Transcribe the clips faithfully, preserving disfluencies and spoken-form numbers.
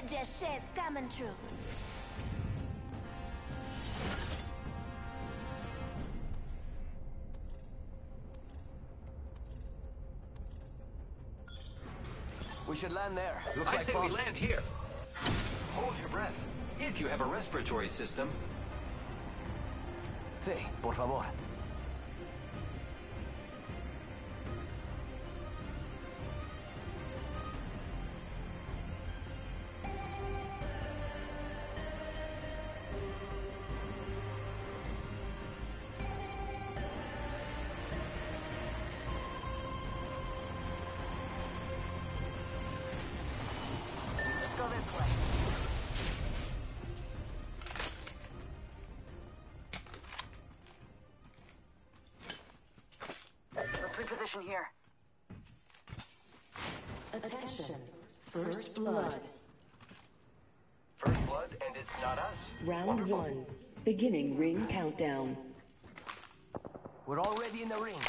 Just shit's coming true. We should land there. Looks I like say fog. we land here. Hold your breath. If you have a respiratory system. Sí, por favor. Let's go this way. Let's reposition here. Attention. First blood. First blood, and it's not us. Round Wonderful. one. Beginning ring countdown. We're already in the ring.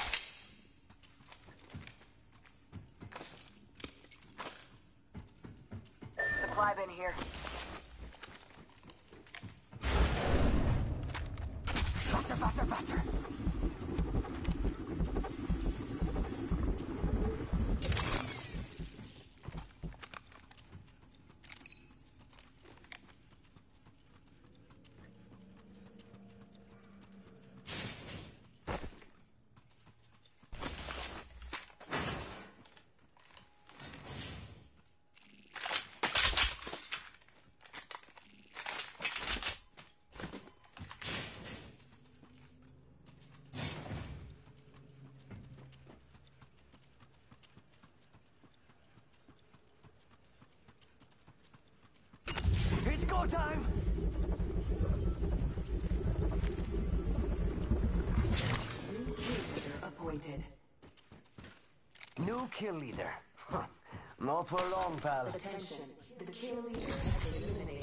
Supply bin here. Faster, faster, faster. It's go time! New kill leader appointed. New kill leader. Huh. Not for long, pal. Attention. The kill leader has been eliminated.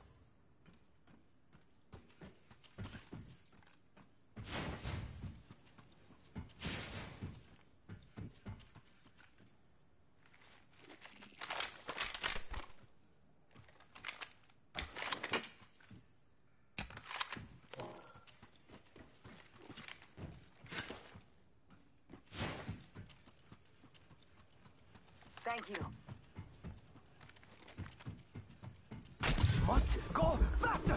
Thank you. Must go faster!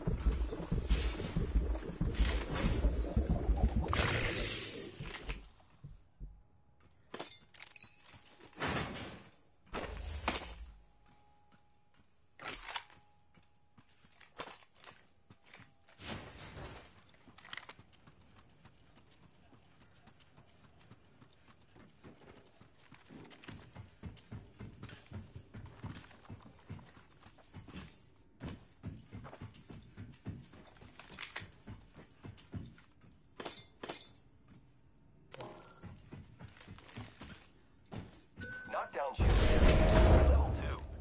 Knockdown shield. Level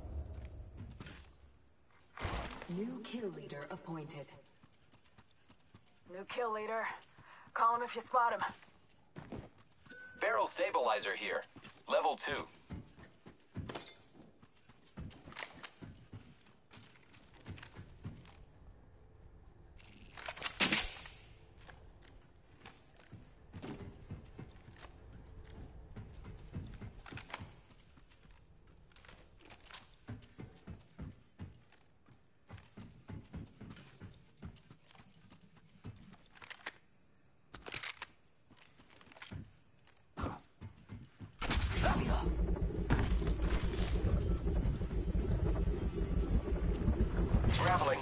two. New kill leader appointed. New kill leader. Call him if you spot him. Barrel stabilizer here. Level two. Grappling.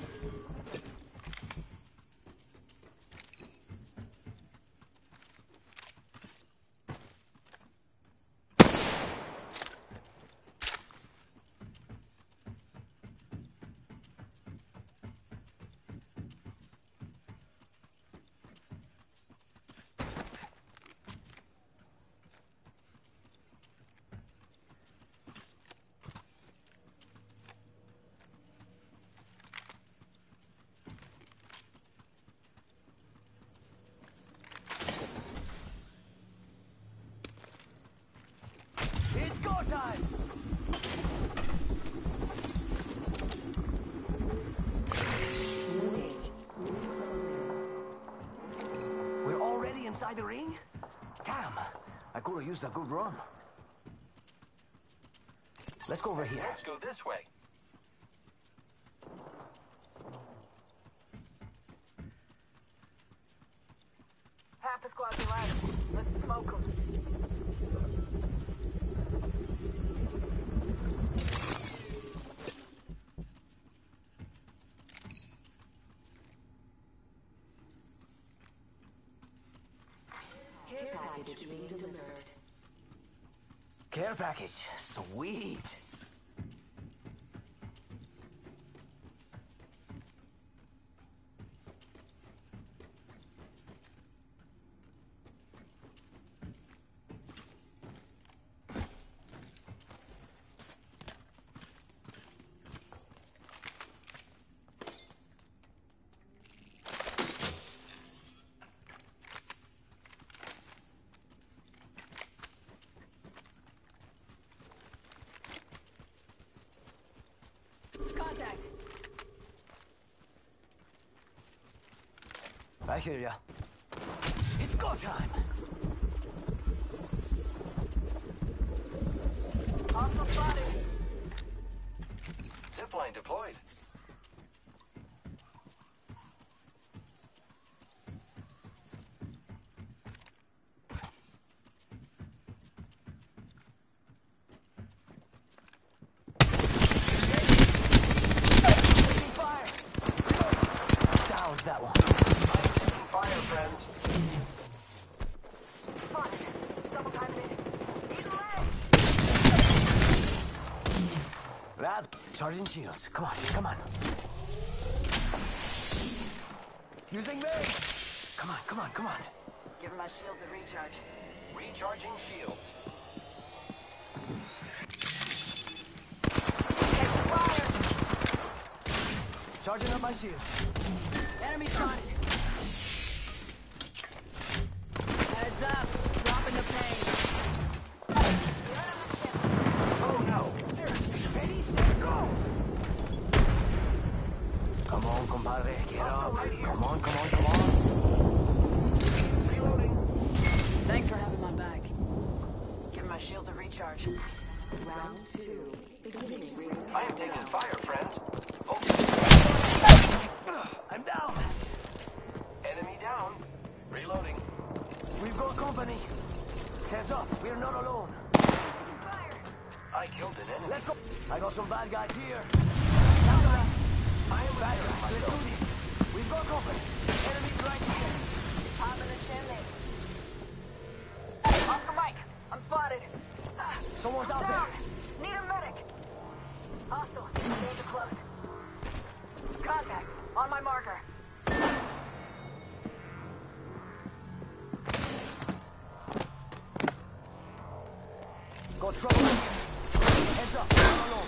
inside the ring? Damn, I could have used a good run. Let's go over here. Let's go this way. Half the squad's left. Let's smoke them. Care package being delivered. Care package. Sweet. Contact. I hear ya. It's go time. Hostile spotted. Zipline deployed. Fire! Down that one. Fire, friends. Spotted. Double time it. Eat leg. Lad, charging shields. Come on, come on. Using me. Come on, come on, come on. Give my shields a recharge. Recharging shields. Catch fire. Charging up my shield. Enemy spotted. Heads up. Dropping the pain. Oh no. Ready, set, go. Come on, compadre. Get up. Come on, come on, come on. Reloading. Thanks for having my back. Give my shields a recharge. Round two. Beginning ring I am taking fire, friends. Oh, I'm down. enemy down. Reloading. We've got company. Heads up. We're not alone. I killed an enemy. Let's go. I got some bad guys here. I am bad guys. Let's do this. We've got company. Enemies right here. Top of the chimney. Oscar Mike, I'm spotted. Someone's out Down. there. Need a medic. Hostile. Danger close. Contact. On my marker. Got trouble. Heads up. I'm alone.